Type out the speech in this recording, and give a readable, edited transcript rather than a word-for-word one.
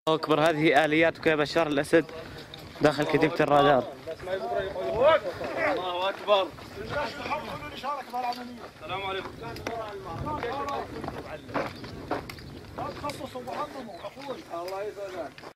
أكبر. هذه آلياتك يا بشار الأسد داخل كتيبة الرادار. الله أكبر. السلام عليكم. الله يسعدك.